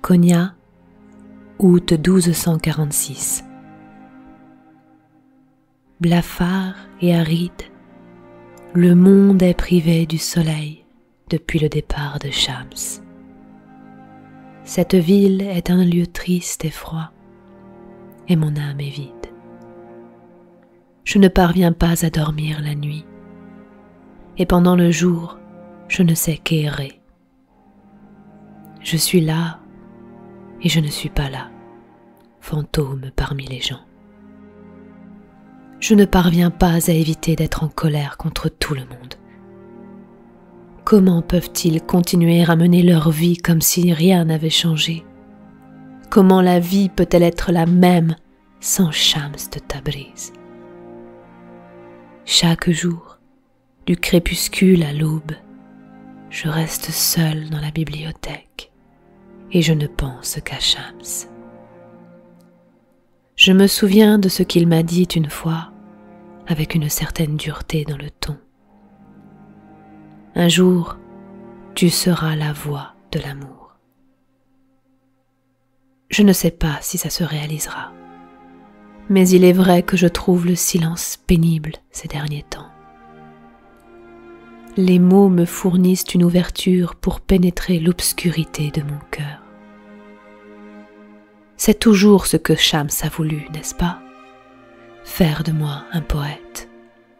Konya, août 1246. Blafard et aride, le monde est privé du soleil depuis le départ de Shams. Cette ville est un lieu triste et froid, et mon âme est vide. Je ne parviens pas à dormir la nuit, et pendant le jour, je ne sais qu'errer. Je suis là, et je ne suis pas là, fantôme parmi les gens. Je ne parviens pas à éviter d'être en colère contre tout le monde. Comment peuvent-ils continuer à mener leur vie comme si rien n'avait changé? Comment la vie peut-elle être la même sans Shams de Tabriz? Chaque jour, du crépuscule à l'aube, je reste seule dans la bibliothèque et je ne pense qu'à Shams. Je me souviens de ce qu'il m'a dit une fois, avec une certaine dureté dans le ton. Un jour, tu seras la voix de l'amour. Je ne sais pas si ça se réalisera, mais il est vrai que je trouve le silence pénible ces derniers temps. Les mots me fournissent une ouverture pour pénétrer l'obscurité de mon cœur. C'est toujours ce que Shams a voulu, n'est-ce pas? Faire de moi un poète.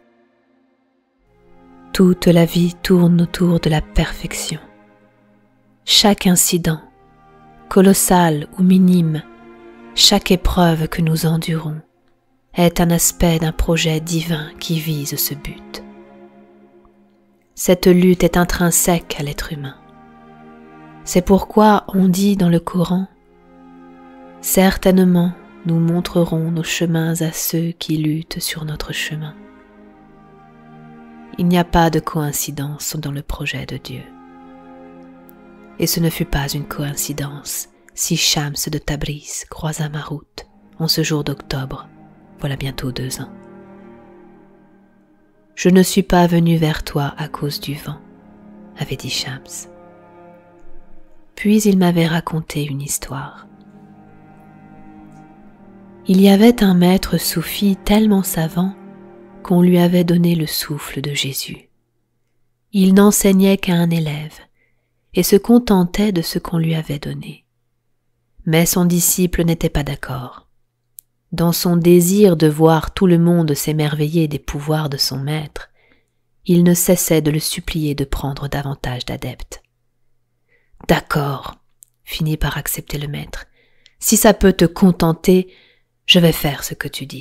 Toute la vie tourne autour de la perfection. Chaque incident, colossal ou minime, chaque épreuve que nous endurons, est un aspect d'un projet divin qui vise ce but. Cette lutte est intrinsèque à l'être humain. C'est pourquoi on dit dans le Coran: « Certainement, nous montrerons nos chemins à ceux qui luttent sur notre chemin. » Il n'y a pas de coïncidence dans le projet de Dieu. Et ce ne fut pas une coïncidence si Shams de Tabriz croisa ma route en ce jour d'octobre, voilà bientôt 2 ans. « Je ne suis pas venu vers toi à cause du vent, » avait dit Shams. Puis il m'avait raconté une histoire. Il y avait un maître soufi tellement savant qu'on lui avait donné le souffle de Jésus. Il n'enseignait qu'à un élève et se contentait de ce qu'on lui avait donné. Mais son disciple n'était pas d'accord. Dans son désir de voir tout le monde s'émerveiller des pouvoirs de son maître, il ne cessait de le supplier de prendre davantage d'adeptes. « D'accord, » finit par accepter le maître, « si ça peut te contenter, je vais faire ce que tu dis. »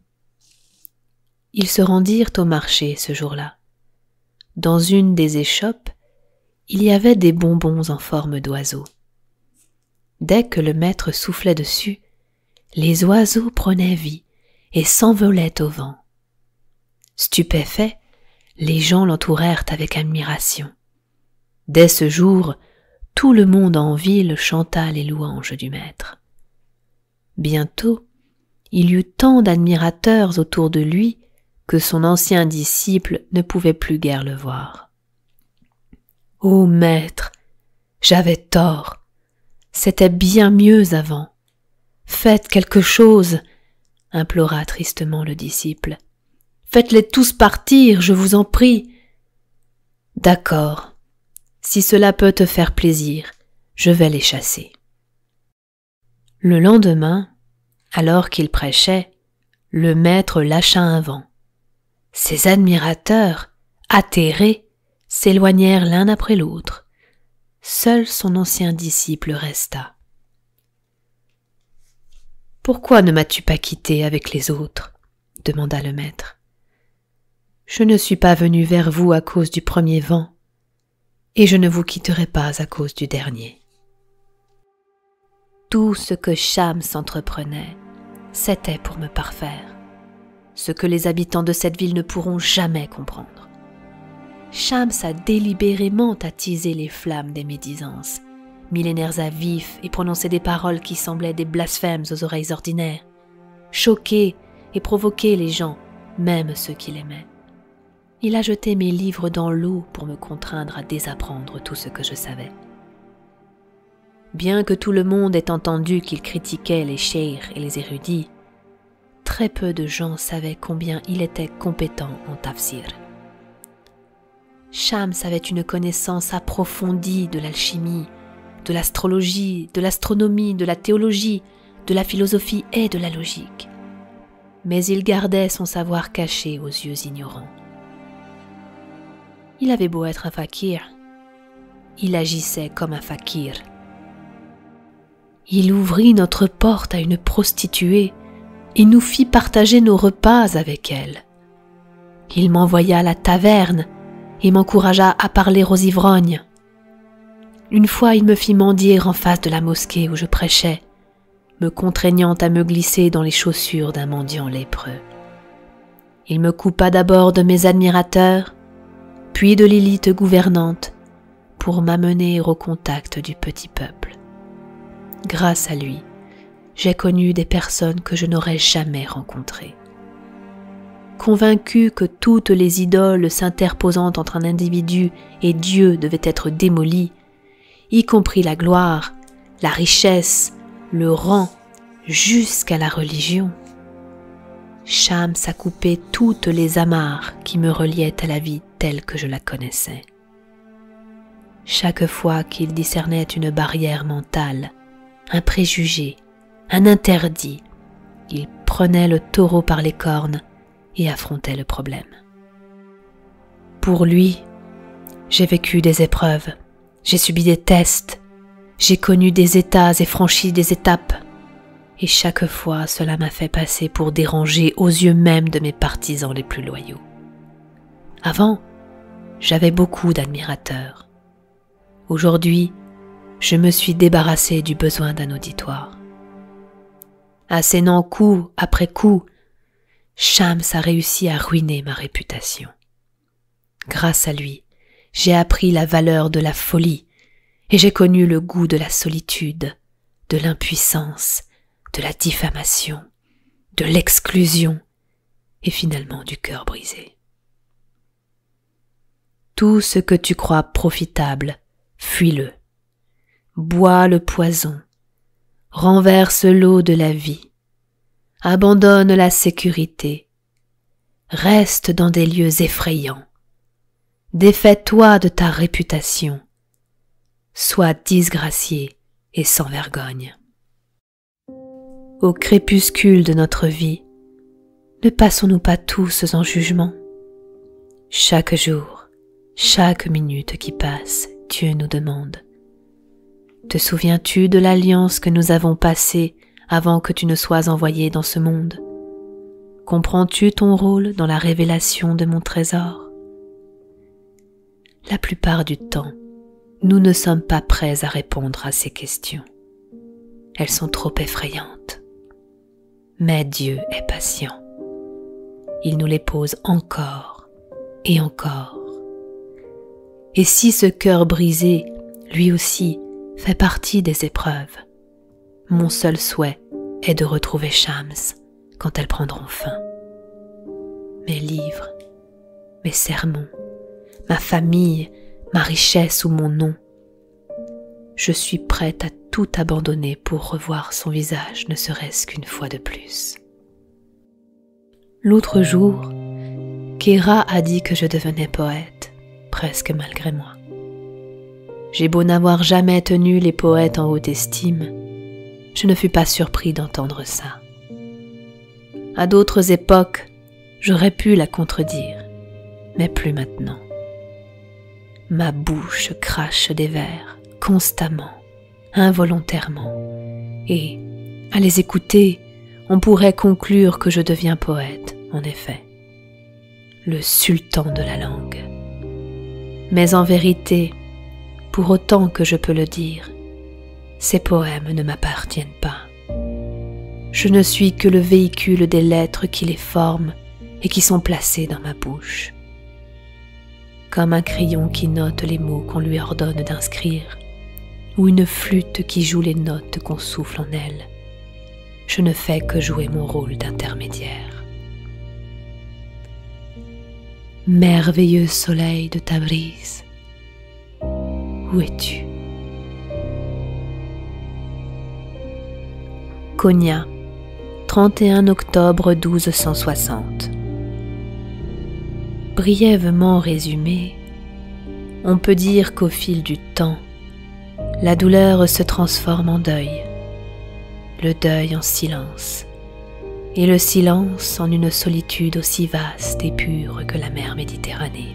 Ils se rendirent au marché ce jour-là. Dans une des échoppes, il y avait des bonbons en forme d'oiseaux. Dès que le maître soufflait dessus, les oiseaux prenaient vie et s'envolaient au vent. Stupéfaits, les gens l'entourèrent avec admiration. Dès ce jour, tout le monde en ville chanta les louanges du maître. Bientôt, il y eut tant d'admirateurs autour de lui que son ancien disciple ne pouvait plus guère le voir. « Ô maître, j'avais tort, c'était bien mieux avant. Faites quelque chose, » implora tristement le disciple. « Faites-les tous partir, je vous en prie. »« D'accord, si cela peut te faire plaisir, je vais les chasser. » Le lendemain, alors qu'il prêchait, le maître lâcha un vent. Ses admirateurs, atterrés, s'éloignèrent l'un après l'autre. Seul son ancien disciple resta. « Pourquoi ne m'as-tu pas quitté avec les autres ?» demanda le maître. « Je ne suis pas venu vers vous à cause du premier vent, et je ne vous quitterai pas à cause du dernier. » Tout ce que Shams entreprenait, c'était pour me parfaire, ce que les habitants de cette ville ne pourront jamais comprendre. Shams a délibérément attisé les flammes des médisances, millénaires à vif et prononcé des paroles qui semblaient des blasphèmes aux oreilles ordinaires, choqué et provoqué les gens, même ceux qu'il aimait. Il a jeté mes livres dans l'eau pour me contraindre à désapprendre tout ce que je savais. Bien que tout le monde ait entendu qu'il critiquait les cheikhs et les érudits, très peu de gens savaient combien il était compétent en tafsir. Shams avait une connaissance approfondie de l'alchimie, de l'astrologie, de l'astronomie, de la théologie, de la philosophie et de la logique. Mais il gardait son savoir caché aux yeux ignorants. Il avait beau être un fakir, il agissait comme un fakir. Il ouvrit notre porte à une prostituée et nous fit partager nos repas avec elle. Il m'envoya à la taverne et m'encouragea à parler aux ivrognes. Une fois, il me fit mendier en face de la mosquée où je prêchais, me contraignant à me glisser dans les chaussures d'un mendiant lépreux. Il me coupa d'abord de mes admirateurs, puis de l'élite gouvernante, pour m'amener au contact du petit peuple. Grâce à lui, j'ai connu des personnes que je n'aurais jamais rencontrées. Convaincu que toutes les idoles s'interposant entre un individu et Dieu devaient être démolies, y compris la gloire, la richesse, le rang, jusqu'à la religion, Shams a coupé toutes les amarres qui me reliaient à la vie telle que je la connaissais. Chaque fois qu'il discernait une barrière mentale, un préjugé, un interdit, il prenait le taureau par les cornes et affrontait le problème. Pour lui, j'ai vécu des épreuves, j'ai subi des tests, j'ai connu des états et franchi des étapes, et chaque fois cela m'a fait passer pour déranger aux yeux même de mes partisans les plus loyaux. Avant, j'avais beaucoup d'admirateurs. Aujourd'hui, je me suis débarrassé du besoin d'un auditoire. Assénant coup après coup, Shams a réussi à ruiner ma réputation. Grâce à lui, j'ai appris la valeur de la folie et j'ai connu le goût de la solitude, de l'impuissance, de la diffamation, de l'exclusion et finalement du cœur brisé. Tout ce que tu crois profitable, fuis-le. Bois le poison, renverse l'eau de la vie, abandonne la sécurité, reste dans des lieux effrayants, défais-toi de ta réputation, sois disgracié et sans vergogne. Au crépuscule de notre vie, ne passons-nous pas tous en jugement? Chaque jour, chaque minute qui passe, Dieu nous demande: te souviens-tu de l'alliance que nous avons passée avant que tu ne sois envoyé dans ce monde? Comprends-tu ton rôle dans la révélation de mon trésor? La plupart du temps, nous ne sommes pas prêts à répondre à ces questions. Elles sont trop effrayantes. Mais Dieu est patient. Il nous les pose encore et encore. Et si ce cœur brisé, lui aussi, fait partie des épreuves, mon seul souhait est de retrouver Shams quand elles prendront fin. Mes livres, mes sermons, ma famille, ma richesse ou mon nom, je suis prête à tout abandonner pour revoir son visage, ne serait-ce qu'une fois de plus. L'autre jour, Kéra a dit que je devenais poète, presque malgré moi. J'ai beau n'avoir jamais tenu les poètes en haute estime, je ne fus pas surpris d'entendre ça. À d'autres époques, j'aurais pu la contredire, mais plus maintenant. Ma bouche crache des vers, constamment, involontairement, et, à les écouter, on pourrait conclure que je deviens poète, en effet. Le sultan de la langue. Mais en vérité, pour autant que je peux le dire, ces poèmes ne m'appartiennent pas. Je ne suis que le véhicule des lettres qui les forment et qui sont placées dans ma bouche. Comme un crayon qui note les mots qu'on lui ordonne d'inscrire, ou une flûte qui joue les notes qu'on souffle en elle, je ne fais que jouer mon rôle d'intermédiaire. Merveilleux soleil de Tabriz, où es-tu? Konya, 31 octobre 1260. Brièvement résumé, on peut dire qu'au fil du temps, la douleur se transforme en deuil, le deuil en silence, et le silence en une solitude aussi vaste et pure que la mer Méditerranée.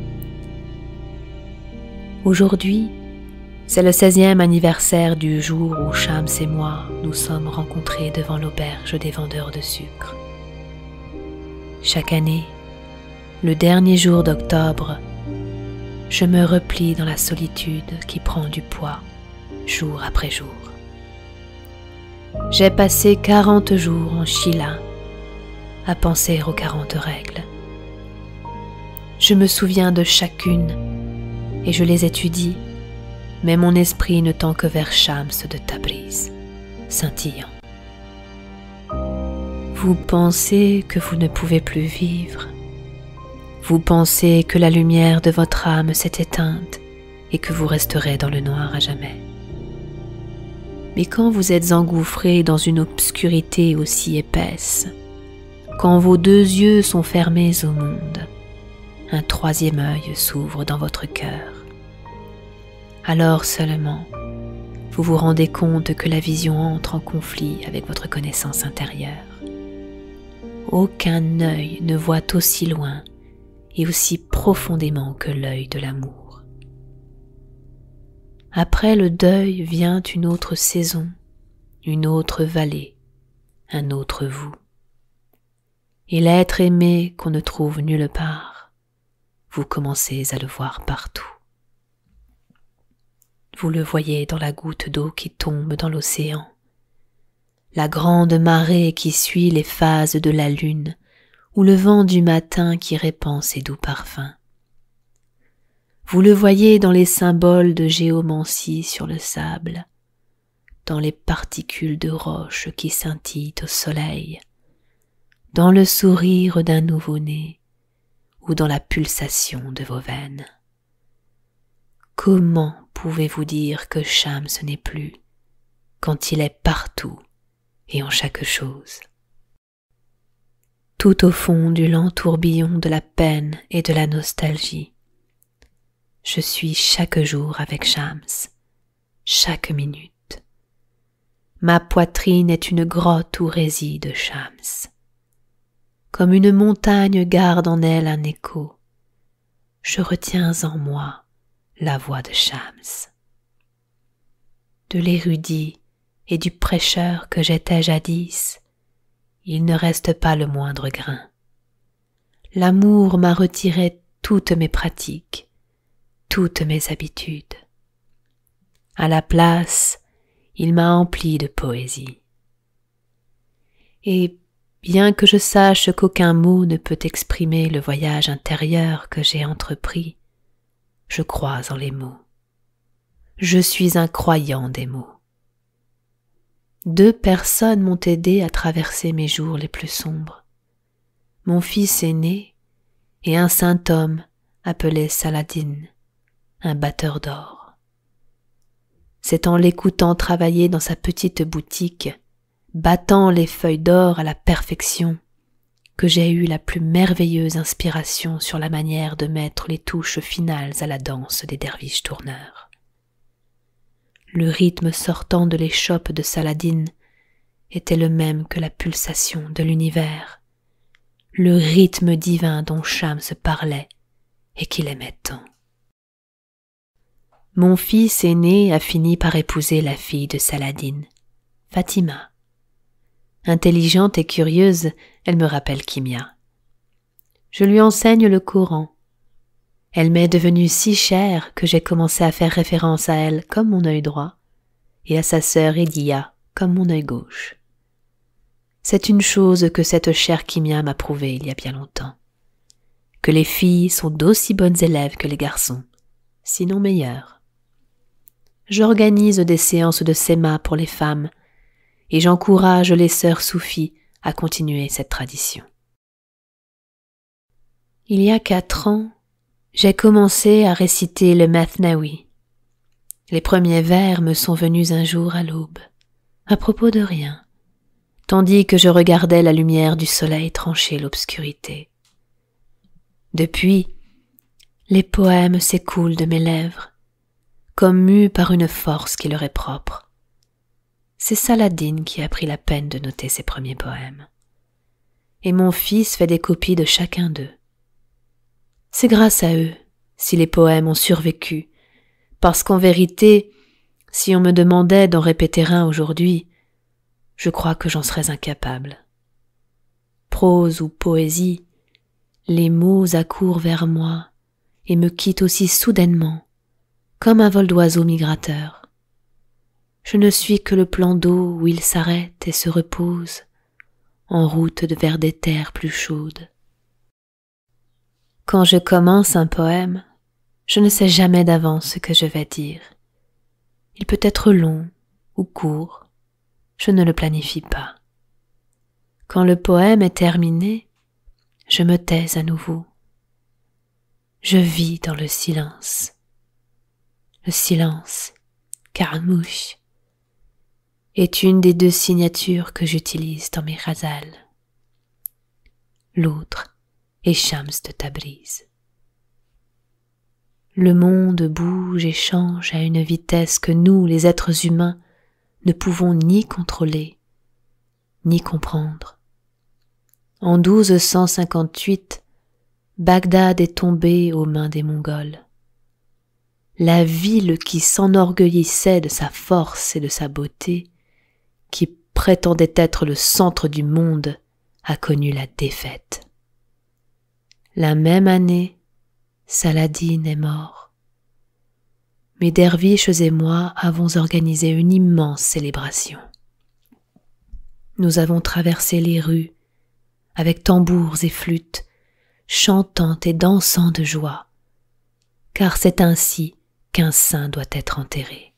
Aujourd'hui, c'est le 16e anniversaire du jour où Shams et moi nous sommes rencontrés devant l'auberge des vendeurs de sucre. Chaque année, le dernier jour d'octobre, je me replie dans la solitude qui prend du poids jour après jour. J'ai passé 40 jours en Shila à penser aux 40 règles. Je me souviens de chacune et je les étudie, mais mon esprit ne tend que vers Shams de Tabriz, scintillant. Vous pensez que vous ne pouvez plus vivre. Vous pensez que la lumière de votre âme s'est éteinte et que vous resterez dans le noir à jamais. Mais quand vous êtes engouffré dans une obscurité aussi épaisse, quand vos deux yeux sont fermés au monde, un troisième œil s'ouvre dans votre cœur. Alors seulement, vous vous rendez compte que la vision entre en conflit avec votre connaissance intérieure. Aucun œil ne voit aussi loin et aussi profondément que l'œil de l'amour. Après le deuil vient une autre saison, une autre vallée, un autre vous. Et l'être aimé qu'on ne trouve nulle part, vous commencez à le voir partout. Vous le voyez dans la goutte d'eau qui tombe dans l'océan, la grande marée qui suit les phases de la lune, ou le vent du matin qui répand ses doux parfums. Vous le voyez dans les symboles de géomancie sur le sable, dans les particules de roche qui scintillent au soleil, dans le sourire d'un nouveau-né ou dans la pulsation de vos veines. Comment pouvez-vous dire que Shams n'est plus quand il est partout et en chaque chose? Tout au fond du lent tourbillon de la peine et de la nostalgie, je suis chaque jour avec Shams, chaque minute. Ma poitrine est une grotte où réside Shams. Comme une montagne garde en elle un écho, je retiens en moi la voix de Shams. De l'érudit et du prêcheur que j'étais jadis, il ne reste pas le moindre grain. L'amour m'a retiré toutes mes pratiques, toutes mes habitudes. À la place, il m'a empli de poésie. Et bien que je sache qu'aucun mot ne peut exprimer le voyage intérieur que j'ai entrepris, je crois en les mots. Je suis un croyant des mots. 2 personnes m'ont aidé à traverser mes jours les plus sombres. Mon fils aîné et un saint homme appelé Saladin, un batteur d'or. C'est en l'écoutant travailler dans sa petite boutique, battant les feuilles d'or à la perfection, que j'ai eu la plus merveilleuse inspiration sur la manière de mettre les touches finales à la danse des derviches tourneurs. Le rythme sortant de l'échoppe de Saladin était le même que la pulsation de l'univers, le rythme divin dont Shams parlait et qu'il aimait tant. Mon fils aîné a fini par épouser la fille de Saladin, Fatima. Intelligente et curieuse, elle me rappelle Kimia. Je lui enseigne le Coran. Elle m'est devenue si chère que j'ai commencé à faire référence à elle comme mon œil droit et à sa sœur Ediya comme mon œil gauche. C'est une chose que cette chère Kimia m'a prouvée il y a bien longtemps, que les filles sont d'aussi bonnes élèves que les garçons, sinon meilleures. J'organise des séances de séma pour les femmes et j'encourage les sœurs soufis à continuer cette tradition. Il y a 4 ans, j'ai commencé à réciter le Mathnawi. Les premiers vers me sont venus un jour à l'aube, à propos de rien, tandis que je regardais la lumière du soleil trancher l'obscurité. Depuis, les poèmes s'écoulent de mes lèvres, comme mus par une force qui leur est propre. C'est Saladin qui a pris la peine de noter ses premiers poèmes. Et mon fils fait des copies de chacun d'eux. C'est grâce à eux si les poèmes ont survécu, parce qu'en vérité, si on me demandait d'en répéter un aujourd'hui, je crois que j'en serais incapable. Prose ou poésie, les mots accourent vers moi et me quittent aussi soudainement, comme un vol d'oiseau migrateur. Je ne suis que le plan d'eau où ils s'arrêtent et se reposent, en route vers des terres plus chaudes. Quand je commence un poème, je ne sais jamais d'avance ce que je vais dire. Il peut être long ou court, je ne le planifie pas. Quand le poème est terminé, je me tais à nouveau. Je vis dans le silence. Le silence, Karamouche, est une des deux signatures que j'utilise dans mes ghazals. L'autre est Shams de Tabriz. Le monde bouge et change à une vitesse que nous, les êtres humains, ne pouvons ni contrôler, ni comprendre. En 1258, Bagdad est tombée aux mains des Mongols. La ville qui s'enorgueillissait de sa force et de sa beauté, qui prétendait être le centre du monde, a connu la défaite. La même année, Saladin est mort. Mes derviches et moi avons organisé une immense célébration. Nous avons traversé les rues avec tambours et flûtes, chantant et dansant de joie, car c'est ainsi qu'un saint doit être enterré.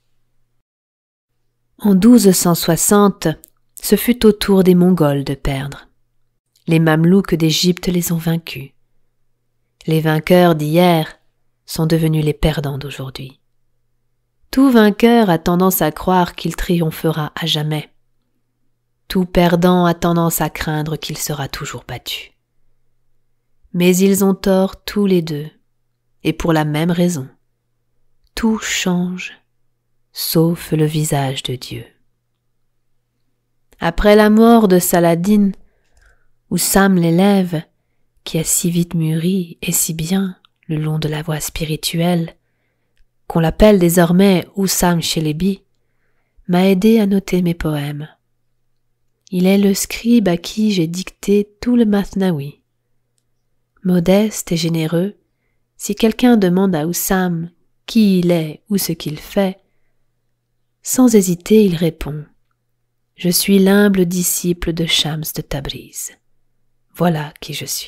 En 1260, ce fut au tour des Mongols de perdre. Les Mamelouks d'Égypte les ont vaincus. Les vainqueurs d'hier sont devenus les perdants d'aujourd'hui. Tout vainqueur a tendance à croire qu'il triomphera à jamais. Tout perdant a tendance à craindre qu'il sera toujours battu. Mais ils ont tort tous les deux, et pour la même raison. Tout change, sauf le visage de Dieu. Après la mort de Saladin, Oussam l'élève, qui a si vite mûri et si bien le long de la voie spirituelle, qu'on l'appelle désormais Oussam Chelebi, m'a aidé à noter mes poèmes. Il est le scribe à qui j'ai dicté tout le Mathnawi. Modeste et généreux, si quelqu'un demande à Oussam qui il est ou ce qu'il fait, sans hésiter il répond « Je suis l'humble disciple de Shams de Tabriz. Voilà qui je suis. »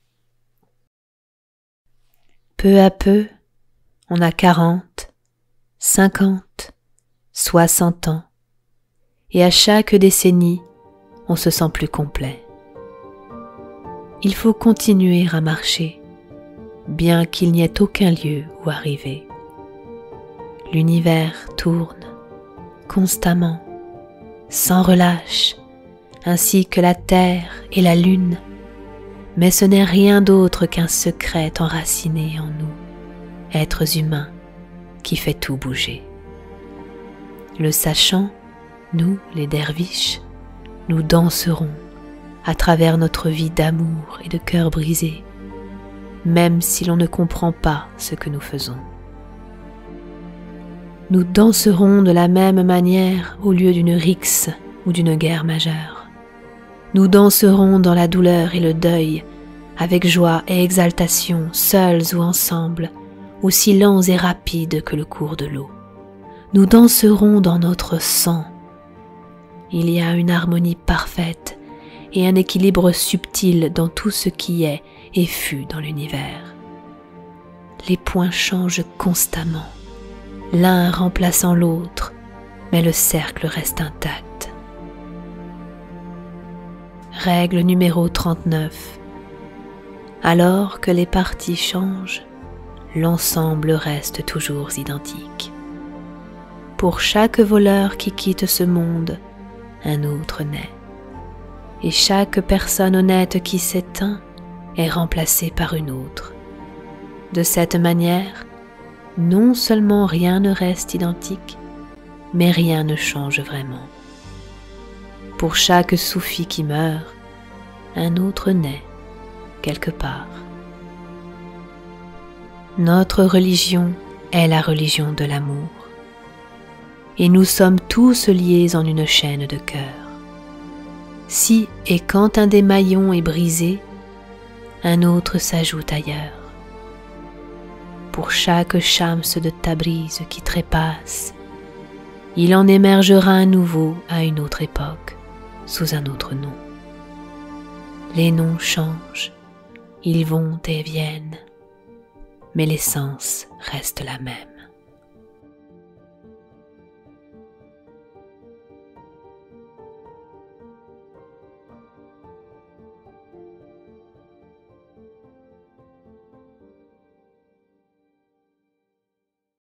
Peu à peu, on a 40, 50, 60 ans, et à chaque décennie, on se sent plus complet. Il faut continuer à marcher, bien qu'il n'y ait aucun lieu où arriver. L'univers tourne, constamment, sans relâche, ainsi que la terre et la lune, mais ce n'est rien d'autre qu'un secret enraciné en nous, êtres humains, qui fait tout bouger. Le sachant, nous, les derviches, nous danserons à travers notre vie d'amour et de cœur brisé, même si l'on ne comprend pas ce que nous faisons. Nous danserons de la même manière au lieu d'une rixe ou d'une guerre majeure. Nous danserons dans la douleur et le deuil, avec joie et exaltation, seuls ou ensemble, aussi lents et rapides que le cours de l'eau. Nous danserons dans notre sang. Il y a une harmonie parfaite et un équilibre subtil dans tout ce qui est et fut dans l'univers. Les points changent constamment, l'un remplaçant l'autre, mais le cercle reste intact. Règle numéro 39. Alors que les parties changent, l'ensemble reste toujours identique. Pour chaque voleur qui quitte ce monde, un autre naît. et chaque personne honnête qui s'éteint est remplacée par une autre. De cette manière, non seulement rien ne reste identique, mais rien ne change vraiment. Pour chaque soufi qui meurt, un autre naît quelque part. Notre religion est la religion de l'amour, et nous sommes tous liés en une chaîne de cœur. Si et quand un des maillons est brisé, un autre s'ajoute ailleurs. Pour chaque shams de Tabriz qui trépasse, il en émergera un nouveau à une autre époque, sous un autre nom. Les noms changent, ils vont et viennent, mais l'essence reste la même.